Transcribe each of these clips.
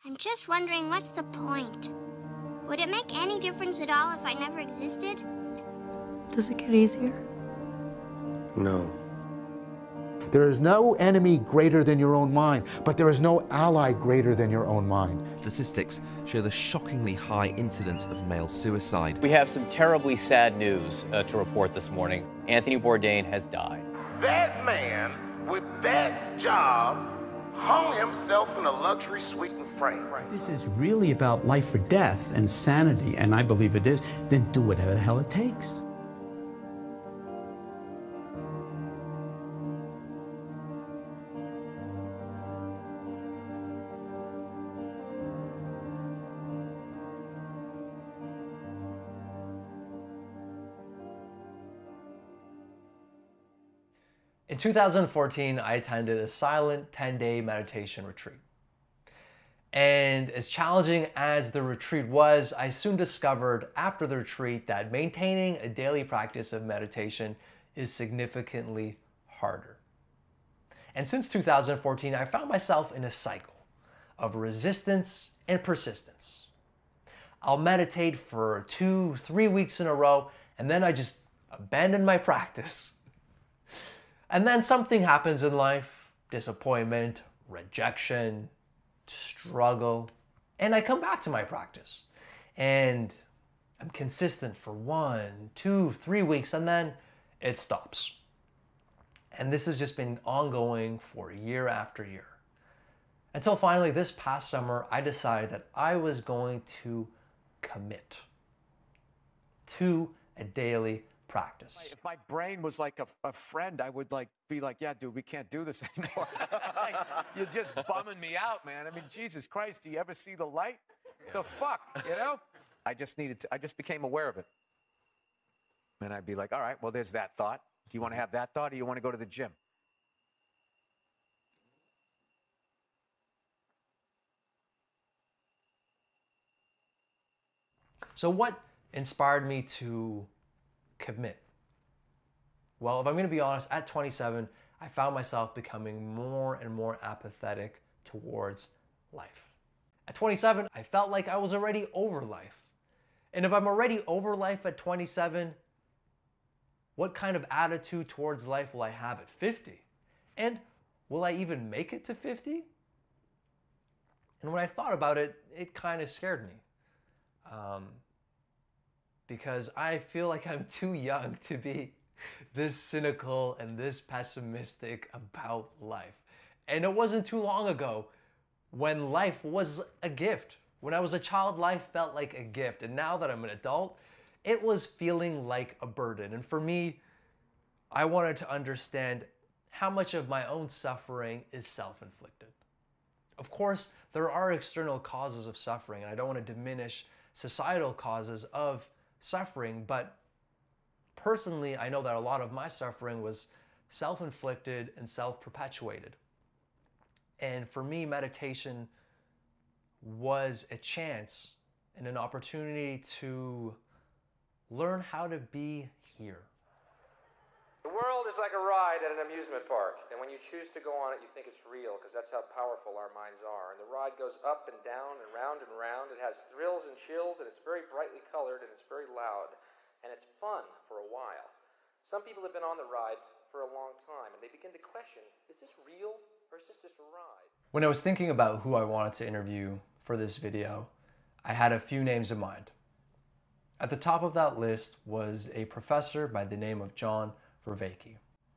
I'm just wondering, what's the point? Would it make any difference at all if I never existed? Does it get easier? No. There is no enemy greater than your own mind, but there is no ally greater than your own mind. Statistics show the shockingly high incidence of male suicide. We have some terribly sad news to report this morning. Anthony Bourdain has died. That man with that job hung himself in a luxury suite in France. This is really about life or death and sanity, and I believe it is. Then do whatever the hell it takes. In 2014, I attended a silent 10-day meditation retreat. And as challenging as the retreat was, I soon discovered after the retreat that maintaining a daily practice of meditation is significantly harder. And since 2014, I found myself in a cycle of resistance and persistence. I'll meditate for 2-3 weeks in a row, and then I just abandon my practice. And then something happens in life, disappointment, rejection, struggle, and I come back to my practice. And I'm consistent for 1, 2, 3 weeks, and then it stops. And this has just been ongoing for year after year. Until finally this past summer, I decided that I was going to commit to a daily practice. If my brain was like a friend, I would be like, yeah, dude, we can't do this anymore. Like, you're just bumming me out, man. I mean, Jesus Christ, do you ever see the light? The fuck, you know? I just became aware of it. And I'd be like, all right, well, there's that thought. Do you want to have that thought, or you want to go to the gym? So what inspired me to commit? Well, if I'm going to be honest, at 27, I found myself becoming more and more apathetic towards life. At 27, I felt like I was already over life. And if I'm already over life at 27, what kind of attitude towards life will I have at 50? And will I even make it to 50? And when I thought about it, it kind of scared me. Because I feel like I'm too young to be this cynical and this pessimistic about life. And it wasn't too long ago when life was a gift. When I was a child, life felt like a gift. And now that I'm an adult, it was feeling like a burden. And for me, I wanted to understand how much of my own suffering is self-inflicted. Of course, there are external causes of suffering, and I don't want to diminish societal causes of suffering, but personally, I know that a lot of my suffering was self-inflicted and self-perpetuated. And for me, meditation was a chance and an opportunity to learn how to be here. The world is like a ride at an amusement park, and when you choose to go on it, you think it's real, because that's how powerful our minds are. And the ride goes up and down and round and round. It has thrills and chills, and it's very brightly colored, and it's very loud, and it's fun for a while. Some people have been on the ride for a long time, and they begin to question, is this real, or is this just a ride? When I was thinking about who I wanted to interview for this video, I had a few names in mind. At the top of that list was a professor by the name of John Vervaeke.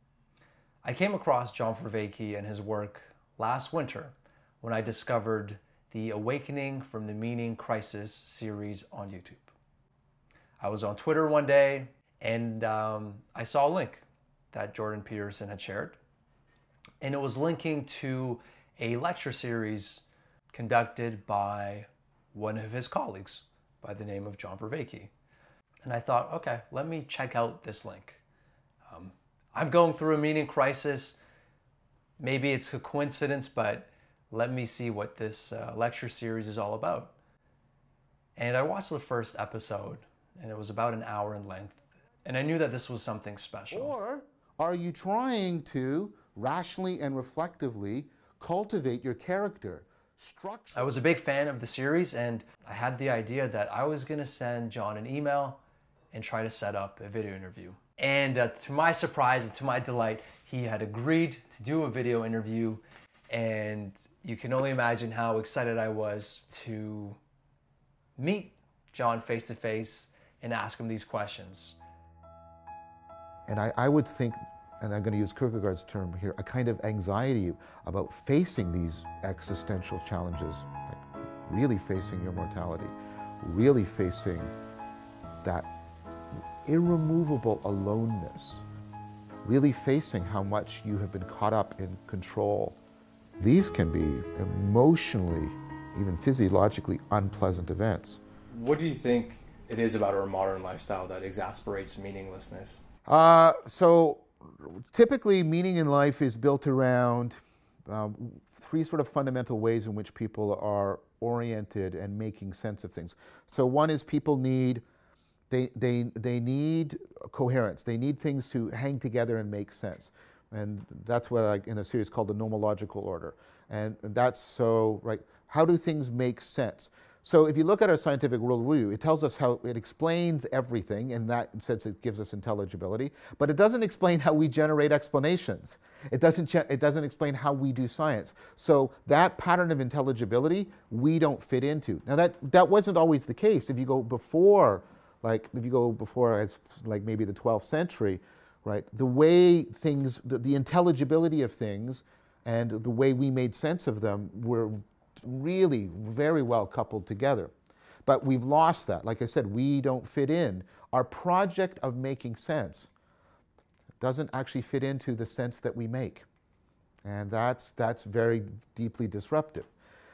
I came across John Vervaeke and his work last winter when I discovered the Awakening from the Meaning Crisis series on YouTube. I was on Twitter one day and I saw a link that Jordan Peterson had shared, and it was linking to a lecture series conducted by one of his colleagues by the name of John Vervaeke. And I thought, okay, let me check out this link. I'm going through a meaning crisis. Maybe it's a coincidence, but let me see what this lecture series is all about. And I watched the first episode, and it was about an hour in length. And I knew that this was something special. Or are you trying to rationally and reflectively cultivate your character structure. I was a big fan of the series, and I had the idea that I was going to send John an email and try to set up a video interview. And to my surprise and to my delight, he had agreed to do a video interview, and you can only imagine how excited I was to meet John face to face and ask him these questions. And I would think, and I'm going to use Kierkegaard's term here, a kind of anxiety about facing these existential challenges, like really facing your mortality, really facing that irremovable aloneness, really facing how much you have been caught up in control. These can be emotionally, even physiologically unpleasant events. What do you think it is about our modern lifestyle that exasperates meaninglessness? So typically meaning in life is built around three sort of fundamental ways in which people are oriented and making sense of things. So one is people need, they need coherence. They need things to hang together and make sense. And that's what I, in a series called the nomological order. And that's so, right, how do things make sense? So if you look at our scientific worldview, it tells us how, it explains everything, in that sense it gives us intelligibility, but it doesn't explain how we generate explanations. It doesn't explain how we do science. So that pattern of intelligibility, we don't fit into. Now that wasn't always the case. If you go before, as like maybe the 12th century, right, the way things, the intelligibility of things and the way we made sense of them were really very well coupled together. But we've lost that. Like I said, we don't fit in. Our project of making sense doesn't actually fit into the sense that we make. And that's very deeply disruptive.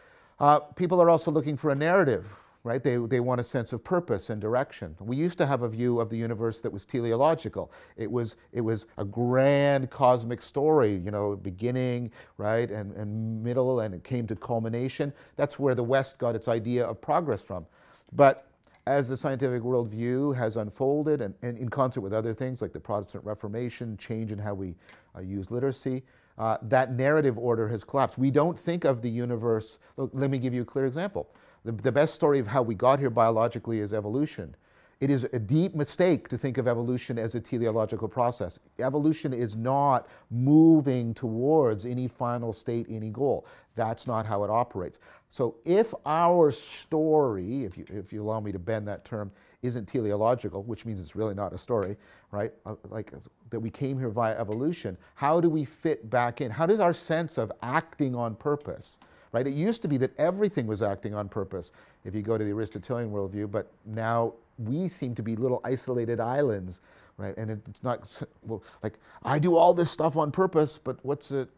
People are also looking for a narrative, right? They want a sense of purpose and direction. We used to have a view of the universe that was teleological. It was a grand cosmic story, you know, beginning, right, and middle, and it came to culmination. That's where the West got its idea of progress from. But as the scientific worldview has unfolded, and in concert with other things like the Protestant Reformation, change in how we use literacy, that narrative order has collapsed. We don't think of the universe. Look, let me give you a clear example. The best story of how we got here biologically is evolution. It is a deep mistake to think of evolution as a teleological process. Evolution is not moving towards any final state, any goal. That's not how it operates. So if our story, if you allow me to bend that term, isn't teleological, which means it's really not a story, right? Like that we came here via evolution, how do we fit back in? How does our sense of acting on purpose, right? It used to be that everything was acting on purpose if you go to the Aristotelian worldview, but now we seem to be little isolated islands, right? And it's not, well, like, I do all this stuff on purpose, but what's it?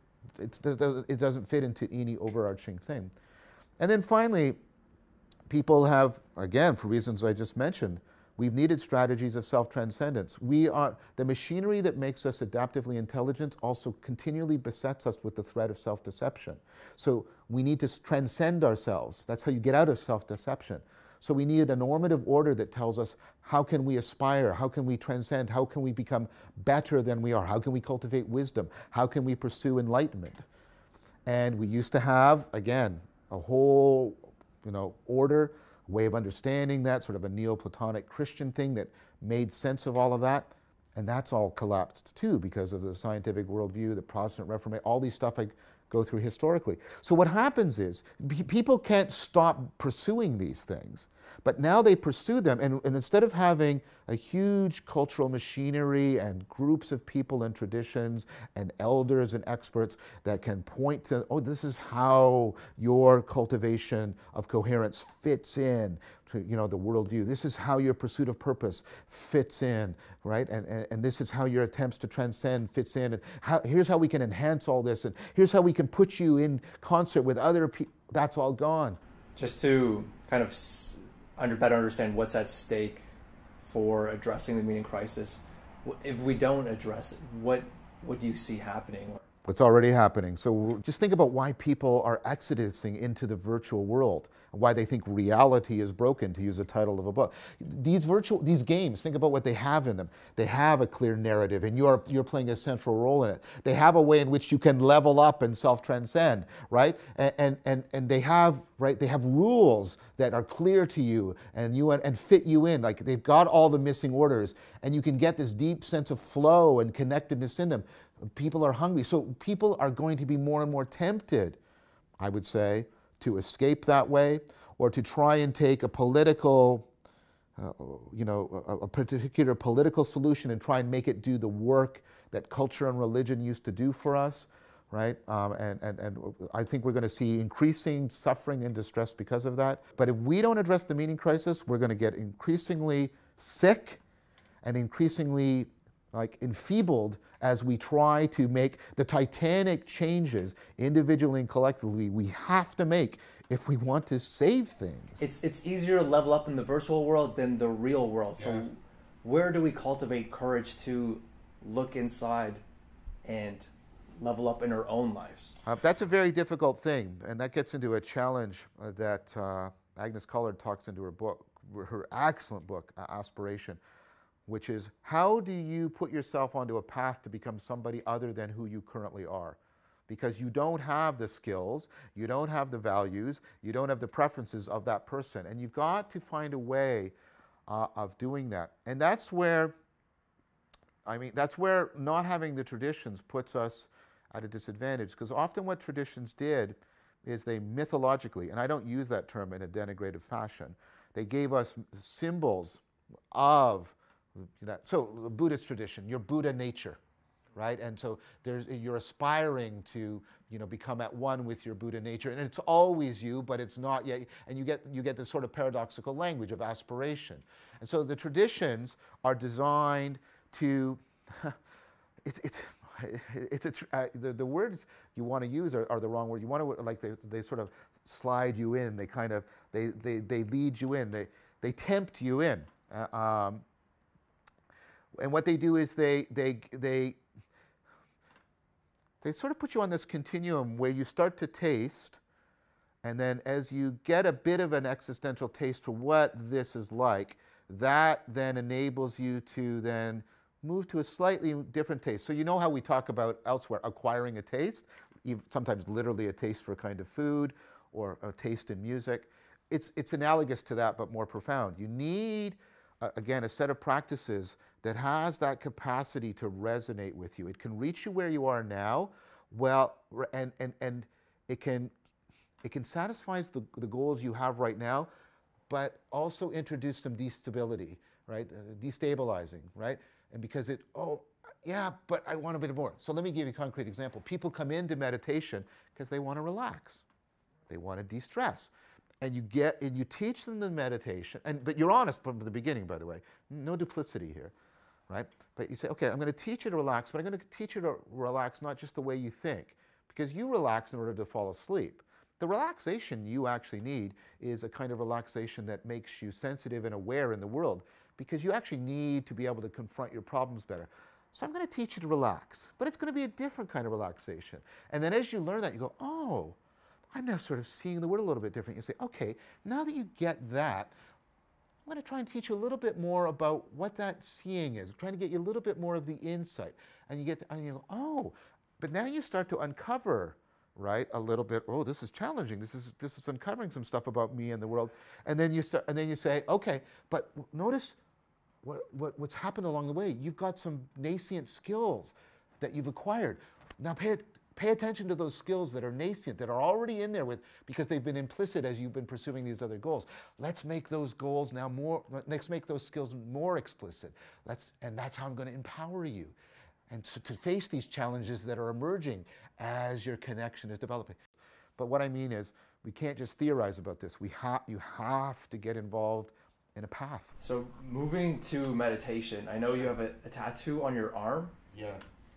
It doesn't fit into any overarching thing. And then finally, people have, again, for reasons I just mentioned, we've needed strategies of self-transcendence. The machinery that makes us adaptively intelligent also continually besets us with the threat of self-deception. So we need to transcend ourselves. That's how you get out of self-deception. So we need a normative order that tells us how can we aspire, how can we transcend, how can we become better than we are, how can we cultivate wisdom, how can we pursue enlightenment. And we used to have, again, a whole, order, way of understanding that, sort of a Neoplatonic Christian thing that made sense of all of that. And that's all collapsed too because of the scientific worldview, the Protestant Reformation, all these stuff I go through historically. So what happens is people can't stop pursuing these things, but now they pursue them. And instead of having a huge cultural machinery and groups of people and traditions and elders and experts that can point to, oh, this is how your cultivation of coherence fits in to, the worldview. This is how your pursuit of purpose fits in, right? And this is how your attempts to transcend fits in. And here's how we can enhance all this. And here's how we can put you in concert with other people. That's all gone. Just to kind of better understand what's at stake for addressing the meaning crisis, if we don't address it, what do you see happening? It's already happening. So just think about why people are exodusing into the virtual world, why they think reality is broken, to use the title of a book. These games, think about what they have in them. They have a clear narrative, and you're playing a central role in it. They have a way in which you can level up and self-transcend, right? And they have rules that are clear to you and fit you in. Like, they've got all the missing orders, and you can get this deep sense of flow and connectedness in them. People are hungry. So people are going to be more and more tempted, I would say, to escape that way, or to try and take a political, a particular political solution and try and make it do the work that culture and religion used to do for us, right? And I think we're going to see increasing suffering and distress because of that. But if we don't address the meaning crisis, we're going to get increasingly sick and increasingly enfeebled as we try to make the titanic changes individually and collectively we have to make if we want to save things. It's easier to level up in the virtual world than the real world. So where do we cultivate courage to look inside and level up in our own lives? That's a very difficult thing, and that gets into a challenge that Agnes Collard talks into her book, her excellent book, Aspiration, which is, how do you put yourself onto a path to become somebody other than who you currently are? Because you don't have the skills, you don't have the values, you don't have the preferences of that person. And you've got to find a way of doing that. And that's where, that's where not having the traditions puts us at a disadvantage. Because often what traditions did is they mythologically, and I don't use that term in a denigrative fashion, they gave us symbols of so the Buddhist tradition, your Buddha nature, right? And so you're aspiring to, become at one with your Buddha nature, and it's always you, but it's not yet. And you get this sort of paradoxical language of aspiration. And so the traditions are designed to, the words you want to use are the wrong word. You want to they sort of slide you in. They kind of they lead you in. They tempt you in. And what they do is they sort of put you on this continuum where you start to taste, and then as you get a bit of an existential taste for what this is like, that then enables you to then move to a slightly different taste. So you know how we talk about elsewhere acquiring a taste, sometimes literally a taste for a kind of food or a taste in music. It's analogous to that, but more profound. You need, again, a set of practices that has that capacity to resonate with you. It can reach you where you are now, and it can satisfy the goals you have right now, but also introduce some destability, right? Destabilizing, right? And because but I want a bit more. So let me give you a concrete example. People come into meditation because they want to relax. They want to de-stress. And you teach them the meditation, but you're honest from the beginning, by the way. No duplicity here, right? But you say, okay, I'm going to teach you to relax, but I'm going to teach you to relax not just the way you think, because you relax in order to fall asleep. The relaxation you actually need is a kind of relaxation that makes you sensitive and aware in the world, because you actually need to be able to confront your problems better. So I'm going to teach you to relax, but it's going to be a different kind of relaxation. And then as you learn that, you go, oh, I'm now sort of seeing the world a little bit different. You say, okay, now that you get that, I'm going to try and teach you a little bit more about what that seeing is. I'm trying to get you a little bit more of the insight. And you go, oh, but now you start to uncover, right, a little bit, oh, this is challenging. This is uncovering some stuff about me and the world. And then you say, okay, but notice what's happened along the way. You've got some nascent skills that you've acquired. Now pay attention to those skills that are nascent, that are already in there because they've been implicit as you've been pursuing these other goals. Let's make those goals now let's make those skills more explicit. And that's how I'm going to empower you. And to face these challenges that are emerging as your connection is developing. But what I mean is, we can't just theorize about this. You have to get involved in a path. So moving to meditation, I know you have a tattoo on your arm. Yeah.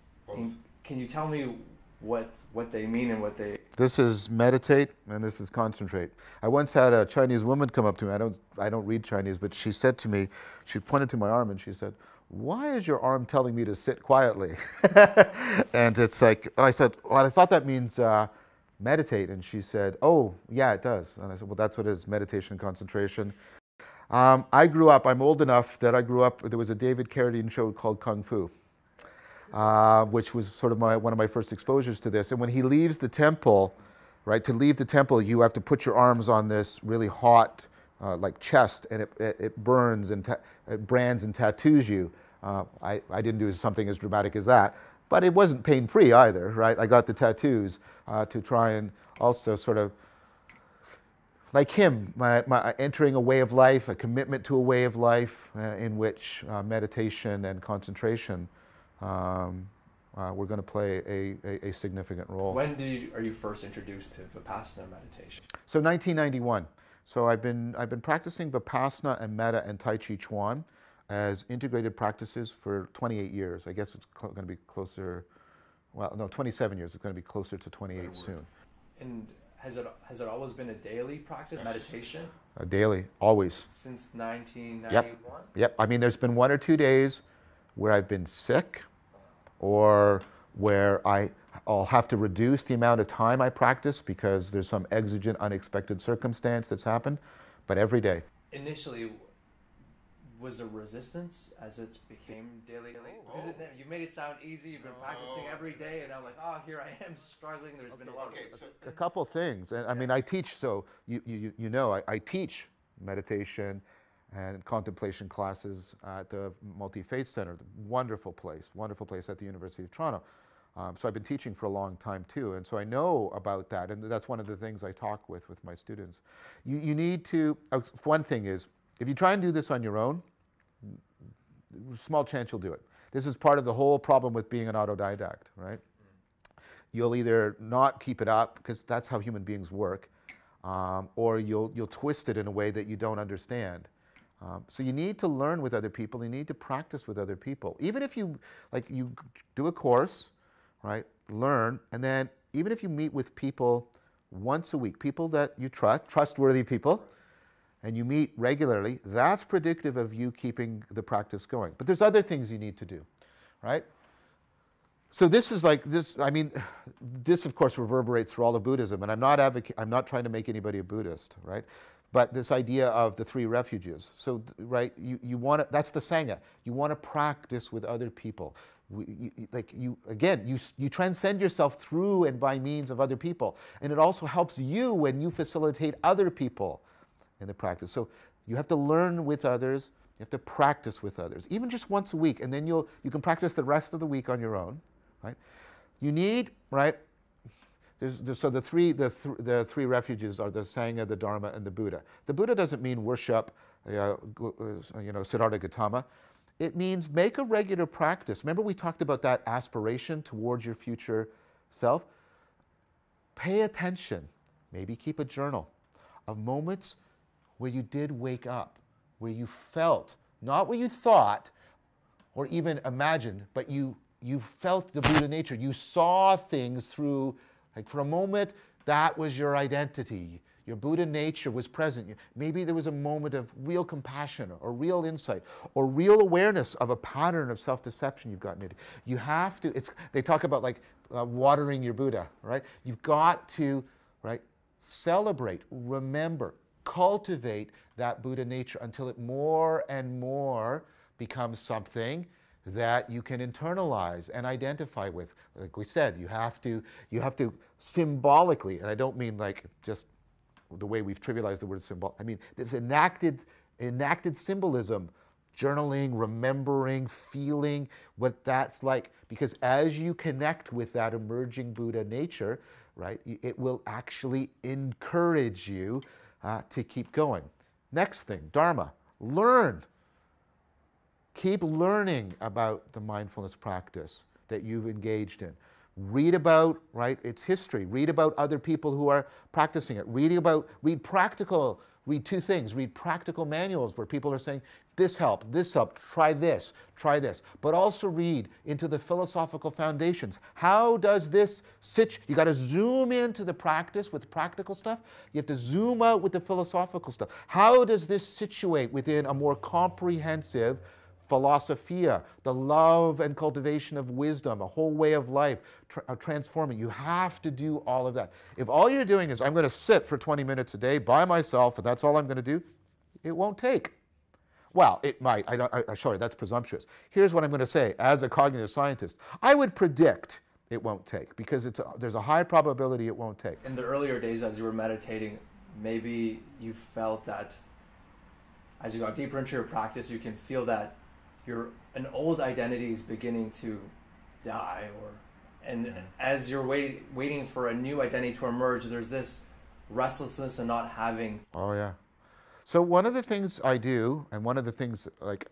Can you tell me what they mean and what they... This is meditate and this is concentrate. I once had a Chinese woman come up to me. I don't read Chinese, but she said to me, she pointed to my arm and she said, why is your arm telling me to sit quietly? And it's like, I said, well, I thought that means meditate. And she said, oh, yeah, it does. And I said, well, that's what it is, meditation, concentration. I grew up, I'm old enough that I grew up, there was a David Carradine show called Kung Fu, which was sort of one of my first exposures to this. And when he leaves the temple, right, to leave the temple, you have to put your arms on this really hot, like chest, and it burns and it brands and tattoos you. I didn't do something as dramatic as that, but it wasn't pain-free either, right? I got the tattoos to try and also sort of, like him, my entering a way of life, a commitment to a way of life in which meditation and concentration were going to play a significant role. When are you first introduced to Vipassana meditation? So 1991. So I've been practicing Vipassana and Metta and Tai Chi Chuan as integrated practices for 28 years. I guess it's going to be closer, well, no, 27 years. It's going to be closer to 28 soon. And has it always been a daily practice, meditation? A daily, always. Since 1991? Yep. I mean, there's been 1 or 2 days where I've been sick or where I'll have to reduce the amount of time I practice because there's some exigent, unexpected circumstance that's happened, but every day. Initially, was there resistance as it became daily? You made it sound easy, you've been practicing every day, and I'm like, oh, here I am struggling, there's been a lot of resistance. A couple things, and I mean, I teach, so you know, I teach meditation and contemplation classes at the Multi-Faith Center, wonderful place at the University of Toronto. So I've been teaching for a long time too, and so I know about that, and that's one of the things I talk with my students. You need to, one thing is, if you try and do this on your own, small chance you'll do it. This is part of the whole problem with being an autodidact, right? You'll either not keep it up, because that's how human beings work, or you'll twist it in a way that you don't understand. So you need to learn with other people, you need to practice with other people. Even if you do a course, right, learn, and then even if you meet with people once a week, people that you trust, trustworthy people, and you meet regularly, that's predictive of you keeping the practice going. But there's other things you need to do, right? So this is like this, I mean, this of course reverberates through all of Buddhism, and I'm not trying to make anybody a Buddhist, right? But this idea of the 3 refuges. So, right, you want to, that's the Sangha. You want to practice with other people. You transcend yourself through and by means of other people. And it also helps you when you facilitate other people in the practice. So you have to learn with others, you have to practice with others, even just once a week, and then you can practice the rest of the week on your own, right? You need, right, so the three refuges are the Sangha, the Dharma, and the Buddha. The Buddha doesn't mean worship, Siddhartha Gautama. It means make a regular practice. Remember we talked about that aspiration towards your future self? Pay attention, maybe keep a journal of moments where you did wake up, where you felt, not what you thought or even imagined, but you felt the Buddha nature. You saw things through, like for a moment, that was your identity. Your Buddha nature was present. Maybe there was a moment of real compassion or real insight or real awareness of a pattern of self-deception you've gotten into. You have to, they talk about like watering your Buddha, right? You've got to, right, celebrate, remember, cultivate that Buddha nature until it more and more becomes something that you can internalize and identify with. Like we said, you have to symbolically, and I don't mean like just the way we've trivialized the word symbol. I mean, there's enacted symbolism, journaling, remembering, feeling what that's like. Because as you connect with that emerging Buddha nature, right, it will actually encourage you to keep going. Next thing, Dharma, learn. Keep learning about the mindfulness practice that you've engaged in. Read about, right, its history. Read about other people who are practicing it. Read 2 things. Read practical manuals where people are saying, this helped, try this. But also read into the philosophical foundations. How does this you got to zoom into the practice with practical stuff. You have to zoom out with the philosophical stuff. How does this situate within a more comprehensive philosophia, the love and cultivation of wisdom, a whole way of life, transforming. You have to do all of that. If all you're doing is, I'm going to sit for 20 minutes a day by myself, and that's all I'm going to do, it won't take. Well, it might. Sorry, that's presumptuous. Here's what I'm going to say. As a cognitive scientist, I would predict it won't take, because there's a high probability it won't take. In the earlier days, as you were meditating, maybe you felt that as you got deeper into your practice, you can feel that an old identity is beginning to die, and as you're waiting for a new identity to emerge, there's this restlessness and not having. Oh yeah. So one of the things I do, and one of the things, like,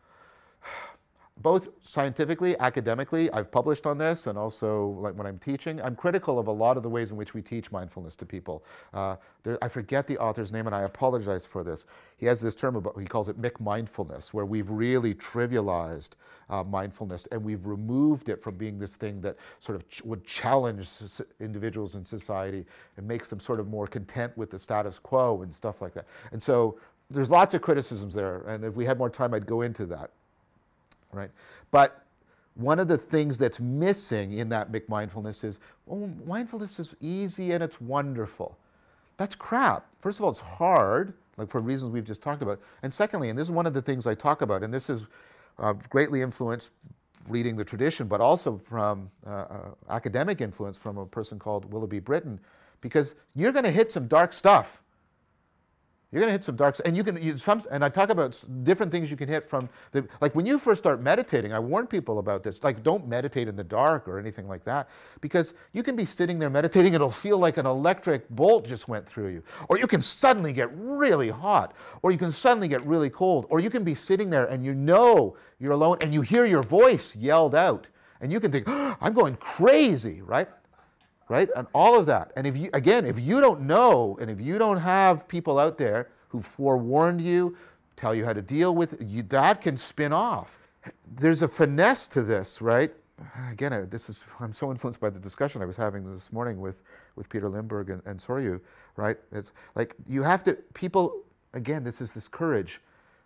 both scientifically, academically, I've published on this, and also like when I'm teaching, I'm critical of a lot of the ways in which we teach mindfulness to people. I forget the author's name, and I apologize for this. He has this term, he calls it McMindfulness, where we've really trivialized mindfulness, and we've removed it from being this thing that sort of would challenge individuals in society and makes them sort of more content with the status quo and stuff like that. And so there's lots of criticisms there, and if we had more time, I'd go into that. Right? But one of the things that's missing in that McMindfulness is, oh, mindfulness is easy and it's wonderful. That's crap. First of all, it's hard, like for reasons we've just talked about. And secondly, and this is one of the things I talk about, and this is greatly influenced reading the tradition, but also from academic influence from a person called Willoughby Britton, because you're going to hit some dark stuff. You're going to hit some dark, and and I talk about different things you can hit from like when you first start meditating, I warn people about this, like don't meditate in the dark or anything like that, because you can be sitting there meditating, it'll feel like an electric bolt just went through you, or you can suddenly get really hot, or you can suddenly get really cold, or you can be sitting there and you know you're alone and you hear your voice yelled out, and you can think, oh, I'm going crazy, right? Right? And all of that. And if you don't know, and if you don't have people out there who forewarned you, tell you how to deal with it, that can spin off. There's a finesse to this, right? Again, I'm so influenced by the discussion I was having this morning with Peter Lindbergh and Soryu, right? It's like you have to, people, again, this is this courage.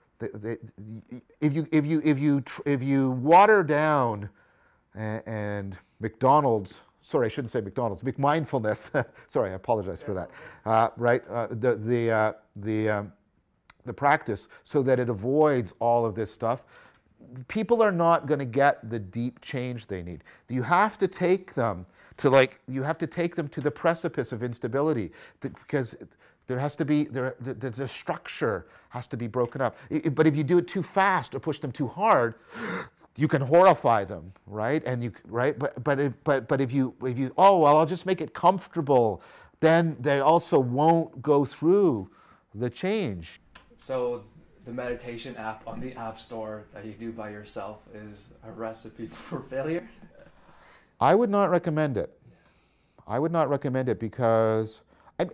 If you water down and McDonald's, sorry, I shouldn't say McDonald's, McMindfulness. Sorry, I apologize for that. Right, the practice, so that it avoids all of this stuff. People are not going to get the deep change they need. You have to take them to the precipice of instability, because there has to be the structure has to be broken up. But if you do it too fast or push them too hard, you can horrify them, right? And but if you oh well, I'll just make it comfortable, then they also won't go through the change. So the meditation app on the App Store that you do by yourself is a recipe for failure? I would not recommend it. I would not recommend it because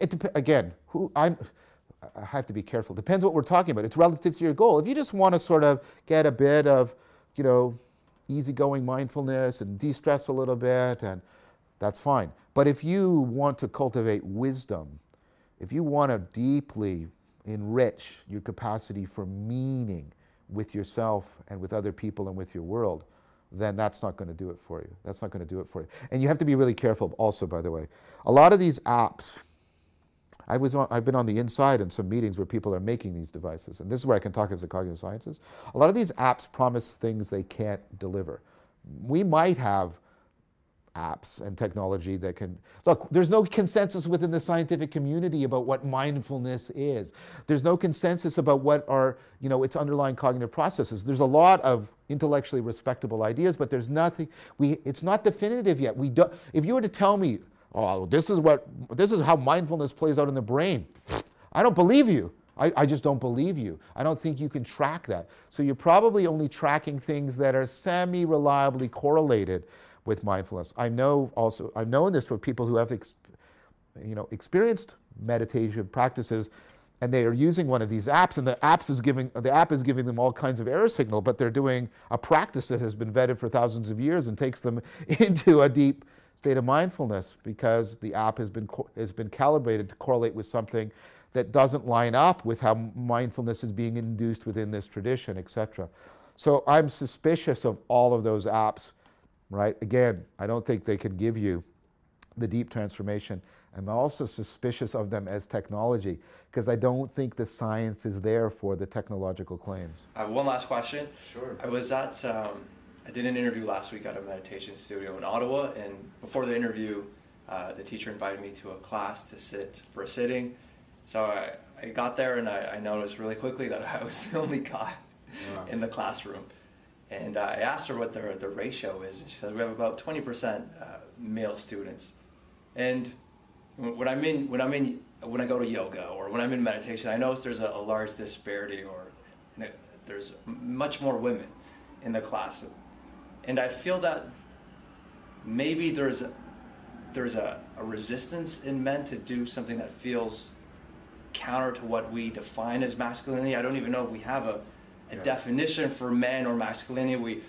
I have to be careful. Depends what we're talking about. It's relative to your goal. If you just want to sort of get a bit of, easygoing mindfulness and de-stress a little bit, and that's fine. But if you want to cultivate wisdom, if you want to deeply enrich your capacity for meaning with yourself and with other people and with your world, then that's not going to do it for you. That's not going to do it for you. And you have to be really careful also, by the way. A lot of these apps, I've been on the inside in some meetings where people are making these devices, and this is where I can talk as a cognitive scientist. A lot of these apps promise things they can't deliver. We might have apps and technology that can, look, there's no consensus within the scientific community about what mindfulness is. There's no consensus about what are, its underlying cognitive processes. There's a lot of intellectually respectable ideas, but there's nothing, it's not definitive yet. If you were to tell me, oh, this is how mindfulness plays out in the brain, I don't believe you. I just don't believe you. I don't think you can track that. So you're probably only tracking things that are semi-reliably correlated with mindfulness. I've known this for people who have experienced meditation practices, and they are using one of these apps, and the app is giving them all kinds of error signal, but they're doing a practice that has been vetted for thousands of years and takes them into a deep state of mindfulness, because the app has been calibrated to correlate with something that doesn't line up with how mindfulness is being induced within this tradition, etc. So I'm suspicious of all of those apps, right? Again, I don't think they can give you the deep transformation. I'm also suspicious of them as technology because I don't think the science is there for the technological claims. I have one last question. Sure. I was at, I did an interview last week at a meditation studio in Ottawa, and before the interview, the teacher invited me to a class to sit for a sitting. So I got there and I noticed really quickly that I was the only guy in the classroom. And I asked her what the ratio is. She said we have about 20% male students. And when I go to yoga or when I'm in meditation, I notice there's a large disparity, or there's much more women in the class. And I feel that maybe there's a resistance in men to do something that feels counter to what we define as masculinity. I don't even know if we have a definition for men or masculinity.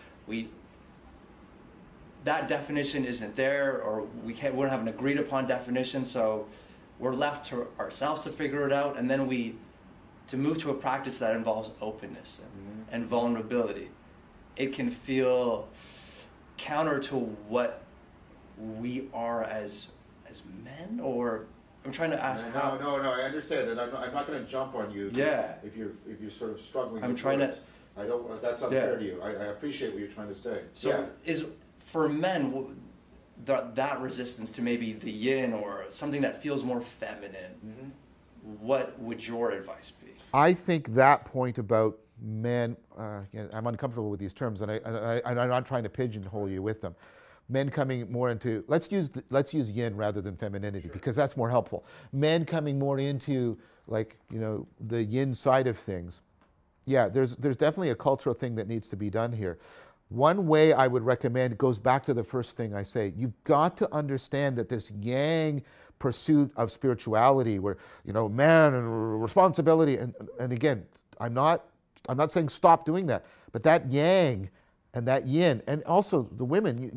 That definition isn't there, or we don't have an agreed upon definition, so we're left to ourselves to figure it out, and then to move to a practice that involves openness and vulnerability. It can feel counter to what we are as men, or I'm trying to ask how. No, I understand, and I'm not going to jump on you if you're sort of struggling. I'm trying words. I don't. That's unfair to you. I appreciate what you're trying to say. So is for men that resistance to maybe the yin or something that feels more feminine. What would your advice be? I think that point about men. I'm uncomfortable with these terms, and I'm not trying to pigeonhole you with them. Men coming more into, let's use yin rather than femininity, because that's more helpful. Men coming more into, like, the yin side of things. Yeah, there's definitely a cultural thing that needs to be done here. One way I would recommend goes back to the first thing I say. You've got to understand that this yang pursuit of spirituality, where man and responsibility, and again, I'm not saying stop doing that, but that yang and that yin, and also the women,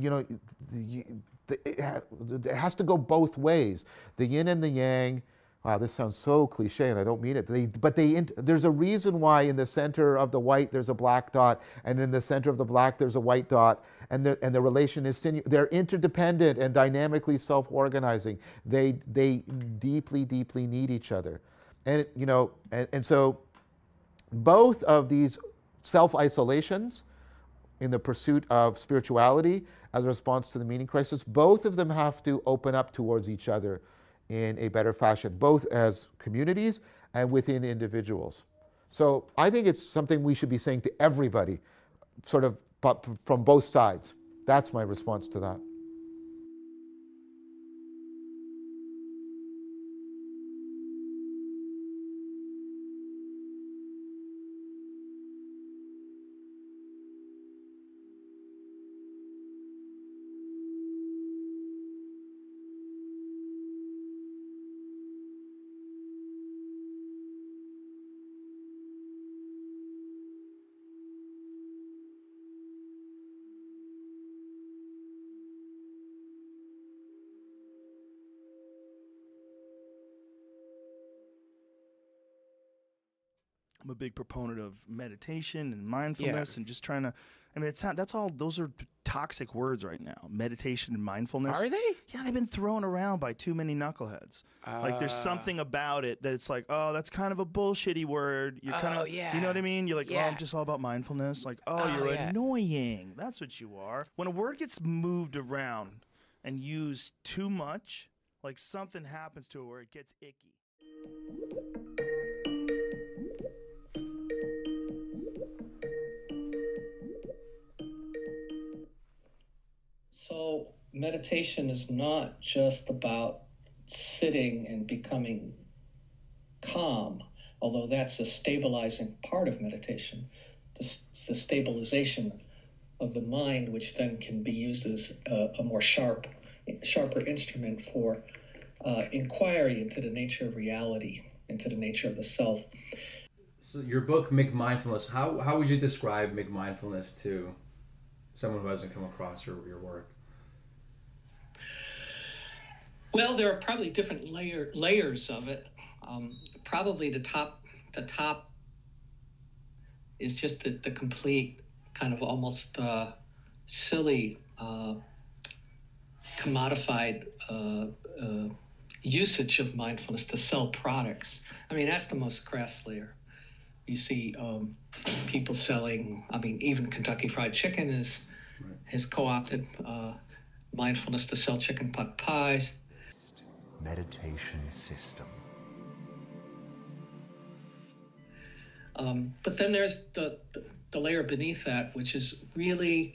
it has to go both ways. The yin and the yang. Wow, this sounds so cliche, and I don't mean it. There's a reason why in the center of the white there's a black dot, and in the center of the black there's a white dot, and the relation is they're interdependent and dynamically self-organizing. They deeply, deeply need each other, and and so both of these self-isolations in the pursuit of spirituality as a response to the meaning crisis, both of them have to open up towards each other in a better fashion, both as communities and within individuals. So I think it's something we should be saying to everybody, sort of, but from both sides. That's my response to that. I'm a big proponent of meditation and mindfulness and just trying to, that's all, those are toxic words right now. Meditation and mindfulness. Are they? Yeah, they've been thrown around by too many knuckleheads. Like there's something about it that it's like, oh, that's kind of a bullshitty word. You're kind of, you know what I mean? You're like, oh, I'm just all about mindfulness. Like, you're annoying. That's what you are. When a word gets moved around and used too much, like something happens to it where it gets icky. So meditation is not just about sitting and becoming calm, although that's a stabilizing part of meditation. It's the stabilization of the mind, which then can be used as a more sharper instrument for inquiry into the nature of reality, into the nature of the self. So your book, McMindfulness, how would you describe McMindfulness to someone who hasn't come across your work? Well, there are probably different layers of it. Probably the top is just the complete kind of almost silly, commodified usage of mindfulness to sell products. I mean, that's the most crass layer. You see people selling, I mean, even Kentucky Fried Chicken has co-opted mindfulness to sell chicken pot pies. Meditation system. But then there's the layer beneath that, which is really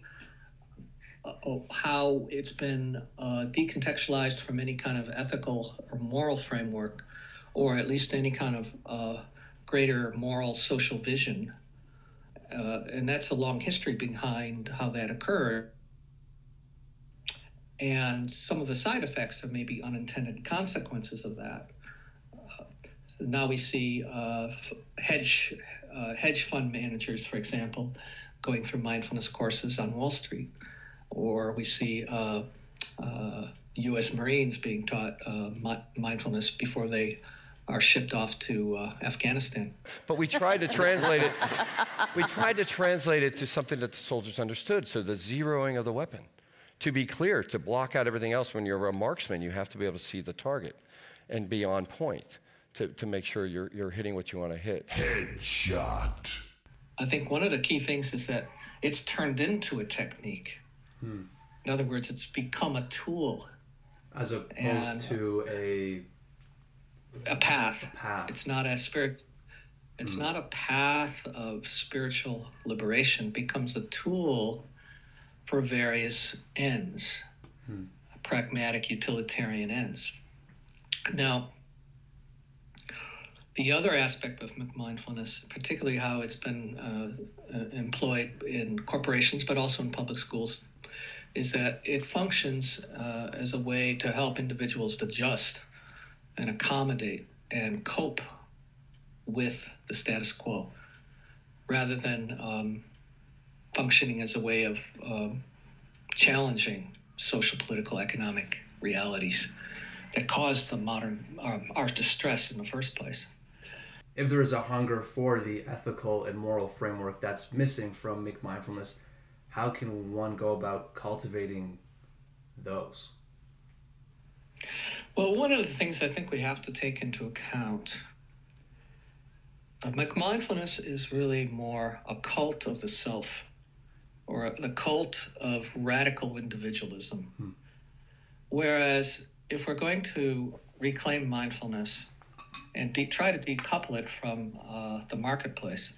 how it's been decontextualized from any kind of ethical or moral framework, or at least any kind of greater moral social vision. And that's a long history behind how that occurred. And some of the side effects of maybe unintended consequences of that. So now we see hedge fund managers, for example, going through mindfulness courses on Wall Street. Or we see U.S. Marines being taught mindfulness before they are shipped off to Afghanistan. But we tried to translate it. We tried to translate it to something that the soldiers understood. So the zeroing of the weapon. To be clear, to block out everything else, when you're a marksman, you have to be able to see the target and be on point to make sure you're hitting what you want to hit. Headshot. I think one of the key things is that it's turned into a technique. In other words, it's become a tool. As opposed to a path. It's not a spirit. It's not a path of spiritual liberation. It becomes a tool for various ends, pragmatic utilitarian ends. Now, the other aspect of McMindfulness, particularly how it's been employed in corporations, but also in public schools, is that it functions as a way to help individuals adjust and accommodate and cope with the status quo, rather than functioning as a way of challenging social, political, economic realities that caused the modern our distress in the first place. If there is a hunger for the ethical and moral framework that's missing from McMindfulness, how can one go about cultivating those? Well, one of the things I think we have to take into account, McMindfulness is really more a cult of the self, or the cult of radical individualism. Whereas if we're going to reclaim mindfulness and try to decouple it from the marketplace,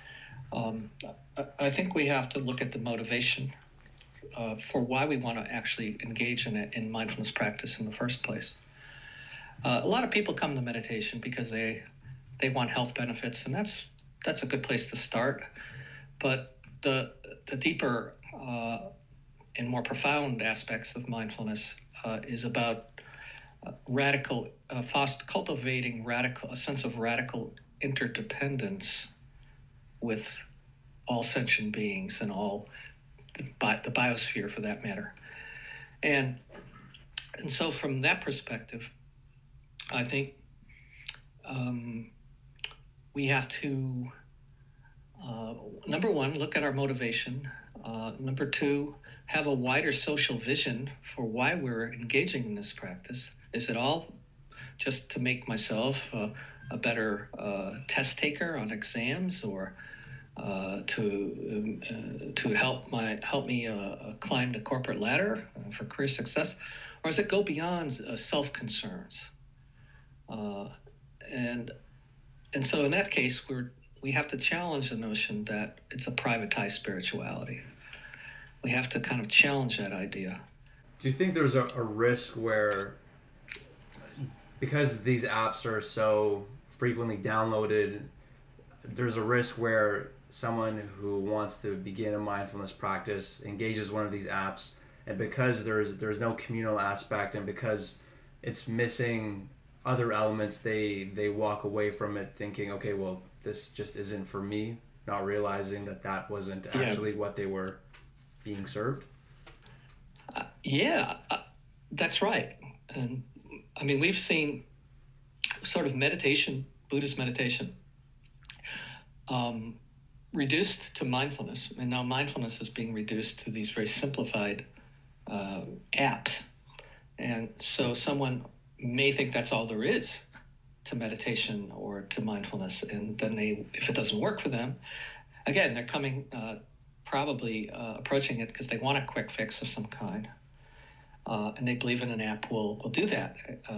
I think we have to look at the motivation for why we want to actually engage in mindfulness practice in the first place. A lot of people come to meditation because they want health benefits, and that's a good place to start. But the deeper and more profound aspects of mindfulness is about cultivating a sense of radical interdependence with all sentient beings and all the biosphere, for that matter. And so from that perspective, I think we have to, number one, look at our motivation. Number two, have a wider social vision for why we're engaging in this practice. Is it all just to make myself a better test taker on exams, or to help me climb the corporate ladder for career success, or does it go beyond self-concerns? And so in that case, we have to challenge the notion that it's a privatized spirituality. We have to kind of challenge that idea. Do you think there's a risk where, because these apps are so frequently downloaded, there's a risk where someone who wants to begin a mindfulness practice engages one of these apps, and because there's no communal aspect, and because it's missing other elements, they walk away from it thinking, okay, well, this just isn't for me, not realizing that wasn't actually what they were being served? That's right. And I mean, we've seen sort of meditation, Buddhist meditation, reduced to mindfulness, and now mindfulness is being reduced to these very simplified apps. And so someone may think that's all there is to meditation or to mindfulness, and then if it doesn't work for them, again, they're coming, probably approaching it because they want a quick fix of some kind, and they believe in an app will do that.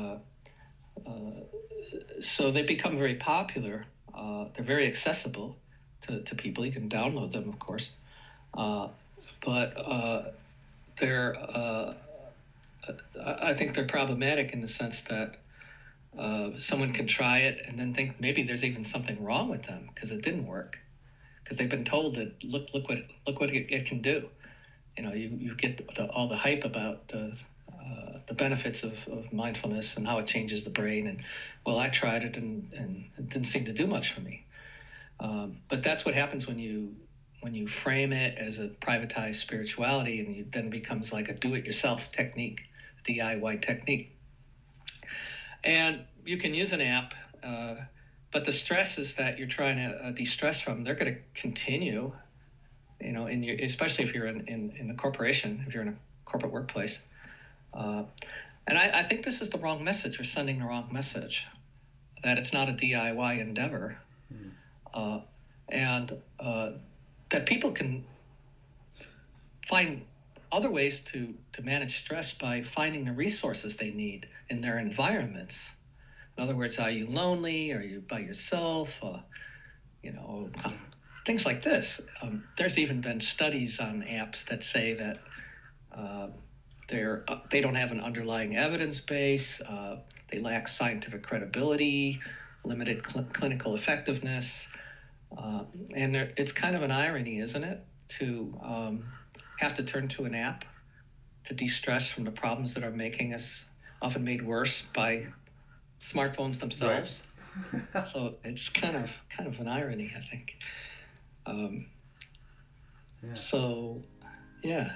So they become very popular. They're very accessible to people. You can download them, of course, but I think they're problematic in the sense that someone can try it and then think maybe there's even something wrong with them because it didn't work, because they've been told that look what it can do. You know, you get all the hype about the benefits of mindfulness and how it changes the brain, and well, I tried it and it didn't seem to do much for me. But that's what happens when you frame it as a privatized spirituality, and it then becomes like a do-it-yourself technique, DIY technique. And you can use an app, but the stresses that you're trying to de-stress from, they're going to continue, you know, especially if you're in the corporation, if you're in a corporate workplace. And I think this is the wrong message. We're sending the wrong message, that it's not a DIY endeavor, and that people can find other ways to manage stress by finding the resources they need in their environments. In other words, are you lonely? Are you by yourself? You know, things like this. There's even been studies on apps that say that they don't have an underlying evidence base, they lack scientific credibility, limited clinical effectiveness, and it's kind of an irony, isn't it, to have to turn to an app to de-stress from the problems that are making us often made worse by smartphones themselves. Right. So it's kind of an irony, I think. So, yeah.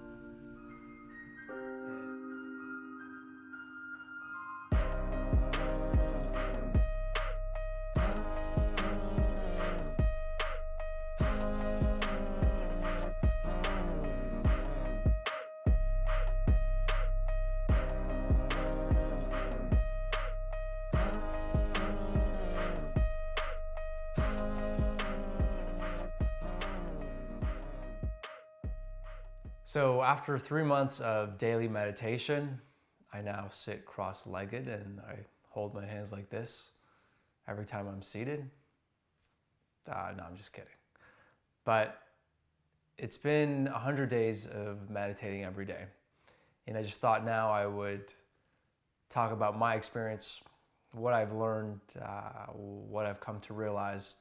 So after 3 months of daily meditation, I now sit cross-legged and I hold my hands like this every time I'm seated. No, I'm just kidding. But it's been 100 days of meditating every day. And I just thought now I would talk about my experience, what I've learned, what I've come to realize.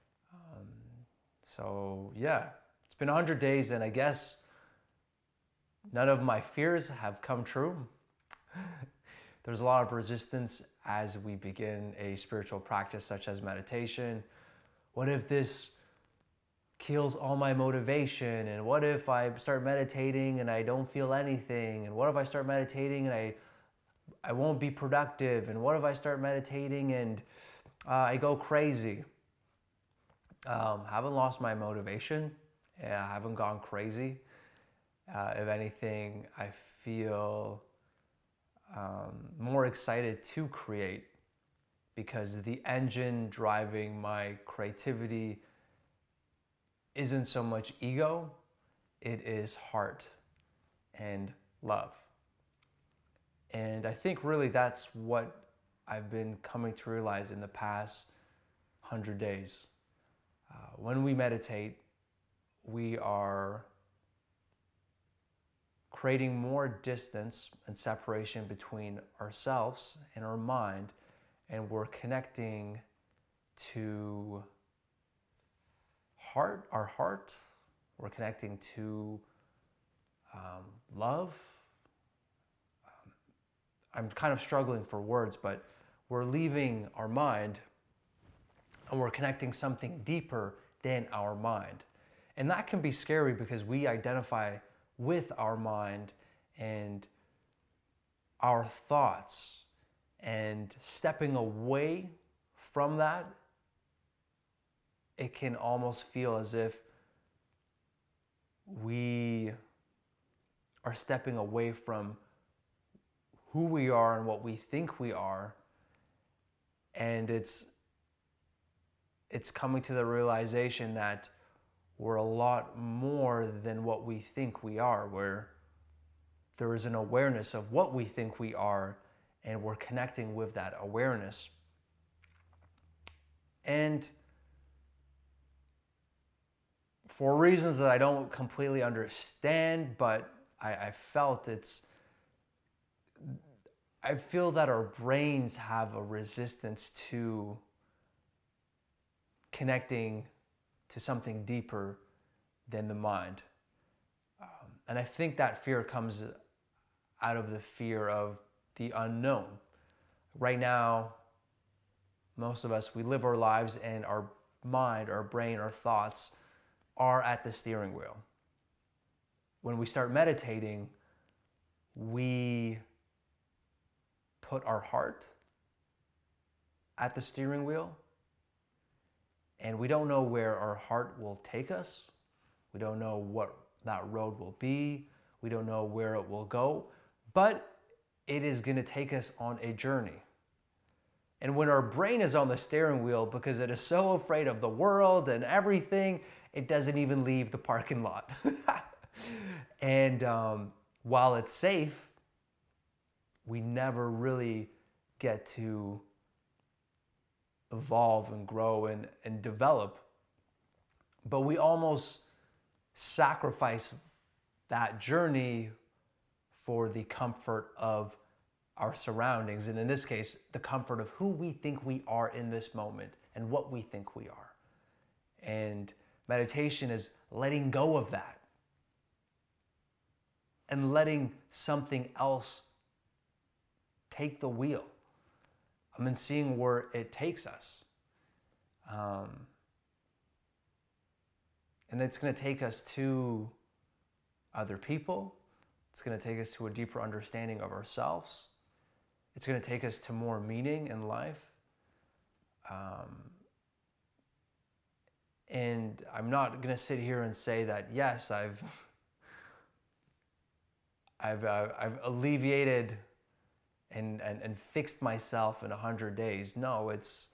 So yeah, it's been 100 days, and I guess none of my fears have come true. There's a lot of resistance as we begin a spiritual practice such as meditation. What if this kills all my motivation? And what if I start meditating and I don't feel anything? And what if I start meditating and I won't be productive? And what if I start meditating and I go crazy? Haven't lost my motivation. I haven't gone crazy. If anything, I feel more excited to create, because the engine driving my creativity isn't so much ego, it is heart and love. And I think really that's what I've been coming to realize in the past 100 days. When we meditate, we are creating more distance and separation between ourselves and our mind, and we're connecting to our heart, we're connecting to love. I'm kind of struggling for words, but we're leaving our mind and we're connecting something deeper than our mind. And that can be scary because we identify with our mind and our thoughts, and stepping away from that it can almost feel as if we are stepping away from who we are and what we think we are, and it's coming to the realization that we're a lot more than what we think we are, where there is an awareness of what we think we are, and we're connecting with that awareness. And for reasons that I don't completely understand, but I feel that our brains have a resistance to connecting to something deeper than the mind. And I think that fear comes out of the fear of the unknown. Right now, most of us, we live our lives and our mind, our brain, our thoughts are at the steering wheel. When we start meditating, we put our heart at the steering wheel, and we don't know where our heart will take us. We don't know what that road will be. We don't know where it will go, but it is going to take us on a journey. And when our brain is on the steering wheel because it is so afraid of the world and everything, it doesn't even leave the parking lot. And while it's safe, we never really get to evolve and grow and develop. But we almost sacrifice that journey for the comfort of our surroundings, and in this case, the comfort of who we think we are in this moment and what we think we are. And meditation is letting go of that and letting something else take the wheel. And seeing where it takes us. And it's going to take us to other people. It's going to take us to a deeper understanding of ourselves. It's going to take us to more meaning in life. And I'm not going to sit here and say that, yes, I've alleviated and fixed myself in 100 days. No,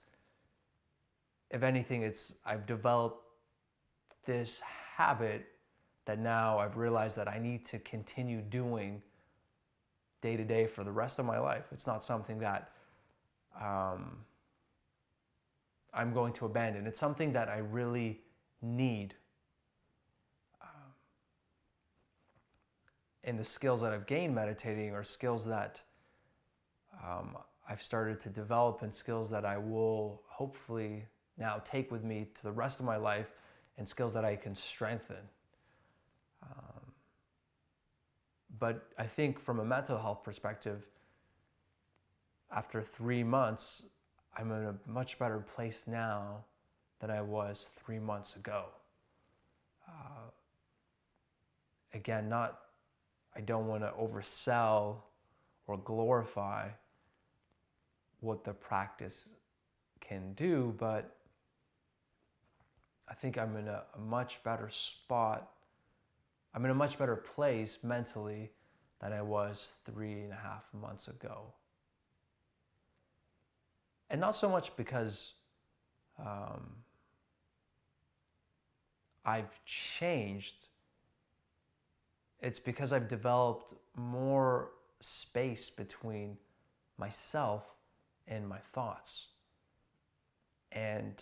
if anything, I've developed this habit that now I've realized that I need to continue doing day to day for the rest of my life. It's not something that I'm going to abandon. It's something that I really need. And the skills that I've gained meditating are skills that I've started to develop, and skills that I will hopefully now take with me to the rest of my life, and skills that I can strengthen. But I think from a mental health perspective, after 3 months, I'm in a much better place now than I was 3 months ago. Again, I don't want to oversell or glorify what the practice can do, but I think I'm in a much better spot. I'm in a much better place mentally than I was 3.5 months ago. And not so much because I've changed. It's because I've developed more space between myself and my thoughts. And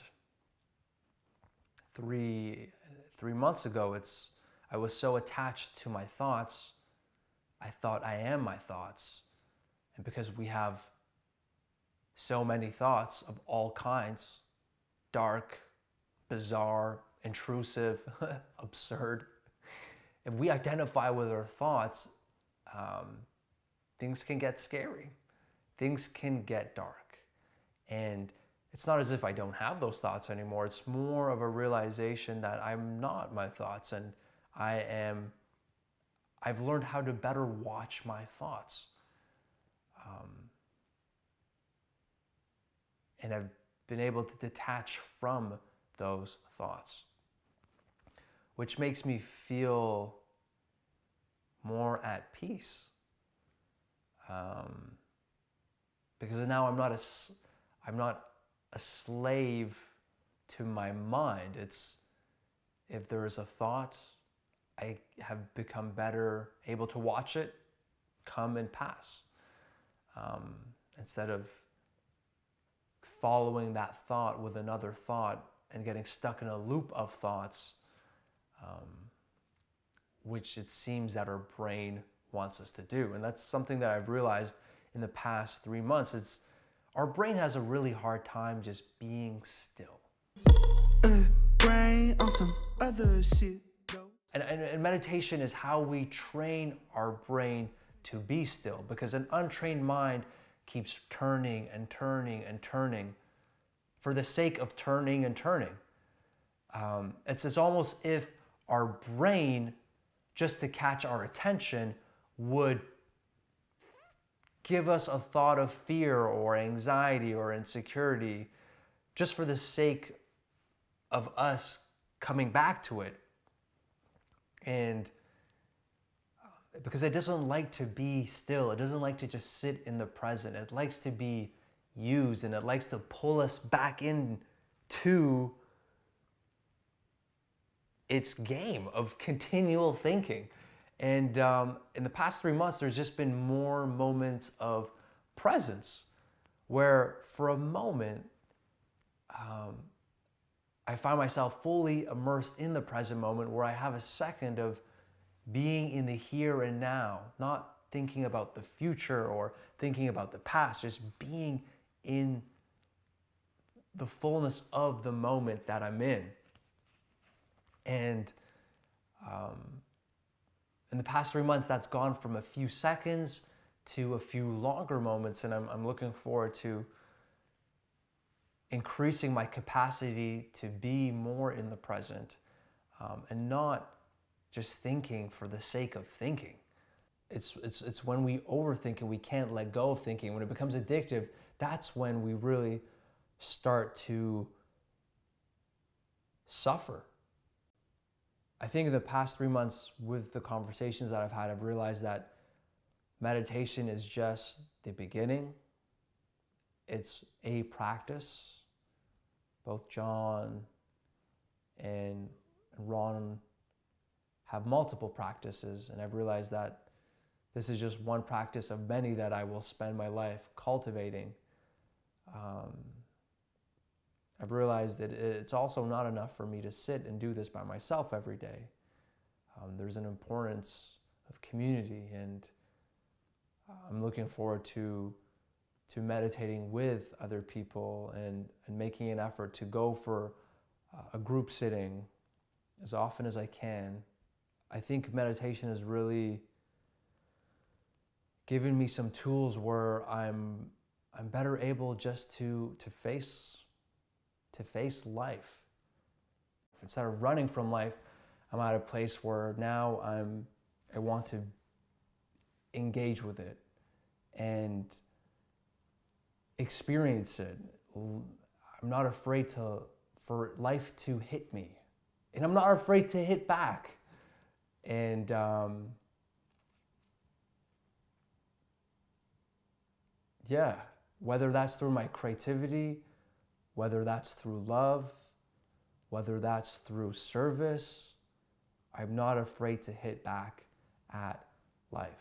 three months ago, I was so attached to my thoughts, I thought I am my thoughts. And because we have so many thoughts of all kinds, dark, bizarre, intrusive, absurd, if we identify with our thoughts, things can get scary. Things can get dark. And it's not as if I don't have those thoughts anymore. It's more of a realization that I'm not my thoughts, and I've learned how to better watch my thoughts. And I've been able to detach from those thoughts, which makes me feel more at peace. Because now I'm not a slave to my mind. It's, if there is a thought, I have become better able to watch it come and pass, instead of following that thought with another thought and getting stuck in a loop of thoughts, which it seems that our brain wants us to do. And that's something that I've realized in the past 3 months. It's, our brain has a really hard time just being still. Brain on some other shit. And meditation is how we train our brain to be still, because an untrained mind keeps turning and turning and turning for the sake of turning and turning. It's almost if our brain, just to catch our attention, would give us a thought of fear or anxiety or insecurity just for the sake of us coming back to it. And because it doesn't like to be still, it doesn't like to just sit in the present. It likes to be used, and it likes to pull us back into its game of continual thinking. And in the past 3 months, there's just been more moments of presence where for a moment, I find myself fully immersed in the present moment, where I have a second of being in the here and now, not thinking about the future or thinking about the past, just being in the fullness of the moment that I'm in. And in the past 3 months, that's gone from a few seconds to a few longer moments, and I'm looking forward to increasing my capacity to be more in the present, and not just thinking for the sake of thinking. It's when we overthink and we can't let go of thinking, when it becomes addictive, that's when we really start to suffer. I think in the past 3 months, with the conversations that I've had, I've realized that meditation is just the beginning. It's a practice. Both John and Ron have multiple practices, and I've realized that this is just one practice of many that I will spend my life cultivating. I've realized that it's also not enough for me to sit and do this by myself every day. There's an importance of community, and I'm looking forward to meditating with other people and making an effort to go for a group sitting as often as I can. I think meditation has really given me some tools where I'm better able just to face life. Instead of running from life, I'm at a place where now I want to engage with it and experience it. I'm not afraid for life to hit me, and I'm not afraid to hit back. And yeah, whether that's through my creativity, whether that's through love, whether that's through service, I'm not afraid to hit back at life.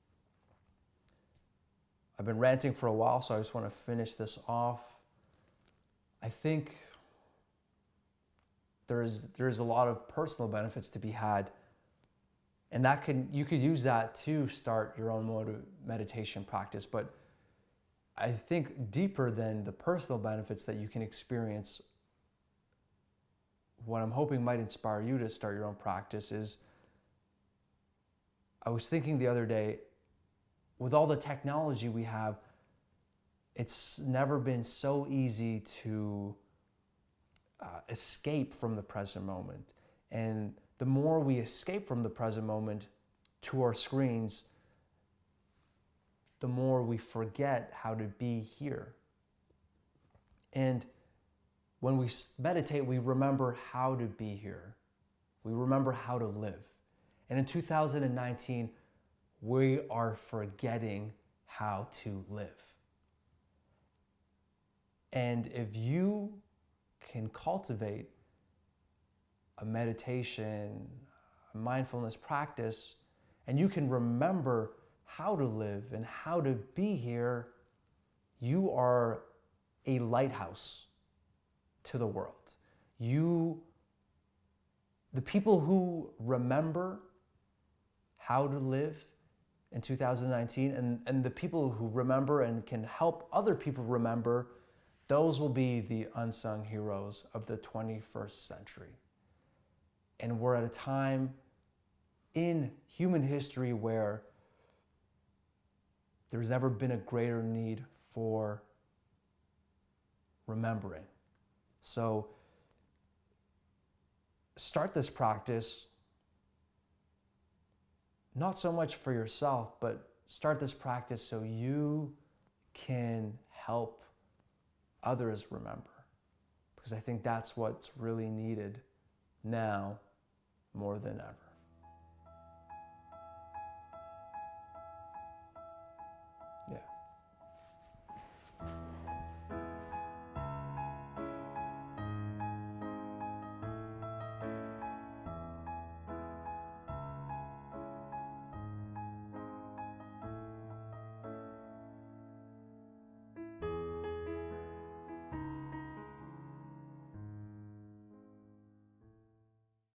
I've been ranting for a while, so I just want to finish this off. I think there's a lot of personal benefits to be had, and you could use that to start your own meditation practice. But I think deeper than the personal benefits that you can experience, what I'm hoping might inspire you to start your own practice is, I was thinking the other day, with all the technology we have, it's never been so easy to escape from the present moment. And the more we escape from the present moment to our screens, the more we forget how to be here. And when we meditate, we remember how to be here. We remember how to live. And in 2019, we are forgetting how to live. And if you can cultivate a meditation, a mindfulness practice, and you can remember how to live and how to be here, you are a lighthouse to the world. The people who remember how to live in 2019 and the people who remember and can help other people remember, those will be the unsung heroes of the 21st century. And we're at a time in human history where there's never been a greater need for remembering. So start this practice, not so much for yourself, but start this practice so you can help others remember. Because I think that's what's really needed now more than ever.